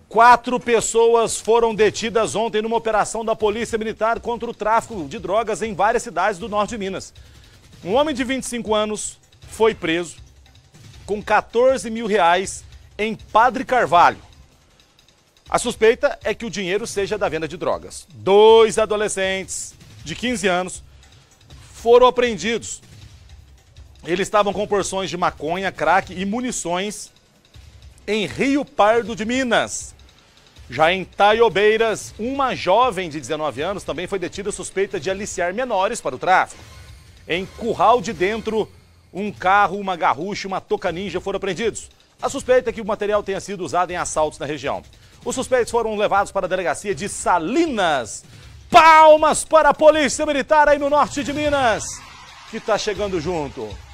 4 pessoas foram detidas ontem numa operação da Polícia Militar contra o tráfico de drogas em várias cidades do norte de Minas. Um homem de 25 anos foi preso com 14 mil reais em Padre Carvalho. A suspeita é que o dinheiro seja da venda de drogas. 2 adolescentes de 15 anos foram apreendidos. Eles estavam com porções de maconha, crack e munições em Rio Pardo de Minas. Já em Taiobeiras, uma jovem de 19 anos também foi detida suspeita de aliciar menores para o tráfico. Em Curral de Dentro, um carro, uma garrucha e uma toca ninja foram apreendidos. A suspeita é que o material tenha sido usado em assaltos na região. Os suspeitos foram levados para a delegacia de Salinas. Palmas para a Polícia Militar aí no norte de Minas, que está chegando junto.